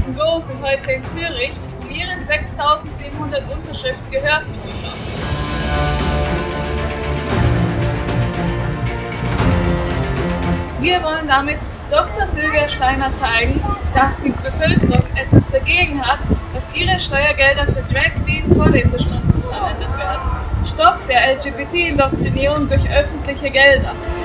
Büro sind heute in Zürich, um ihren 6700 Unterschriften Gehör zu verschaffen. Wir wollen damit Dr. Silvia Steiner zeigen, dass die Bevölkerung etwas dagegen hat, dass ihre Steuergelder für Drag Queen Vorlesestunden verwendet werden. Stopp der LGBT-Indoktrinierung durch öffentliche Gelder.